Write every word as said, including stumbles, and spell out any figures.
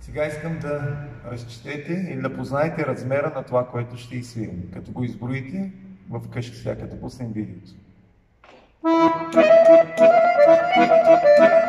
Сега искам да разчетете или да познаете размера на това, което ще изсвирим. Като го изброите в къщи сега, като пуснем видеото.